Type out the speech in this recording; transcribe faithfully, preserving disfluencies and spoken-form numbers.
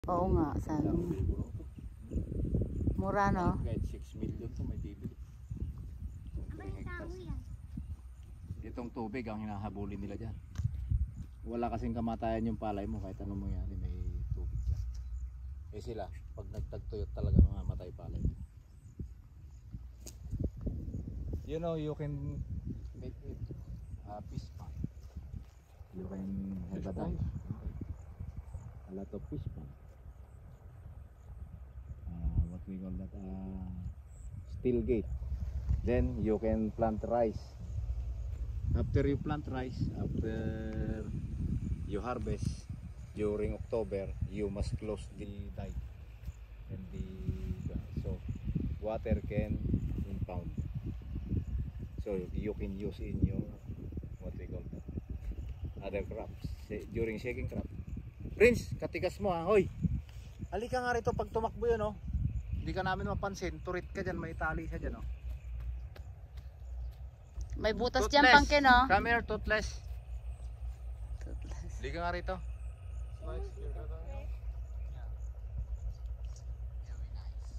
Oo nga, sabi mo. Mura, no? Kahit six million to may bibili. Itong tubig ang hinahabulin nila dyan. Wala kasing kamatayan yung palay mo kahit anong mangyari, may tubig dyan. Eh sila, pag nagtagtuyot talaga mamamatay palay. You know, you can make it a fish pond. You can have a dive. A lot of fish pond. Uh, what we call that? Uh, steel gate. Then you can plant rice. After you plant rice, after you harvest during October, you must close the dike and the so water can impound. So you can use in your what we call that other crops during shaking crop. Prince, katigas mo ha, hoy. Halika nga rito pag tumakbo yun oh. Hindi ka namin mapansin, turit ka dyan, may tali siya dyan oh. May butas dyan, Pangkin, no? Come here, toothless. Toothless. Liga nga rito.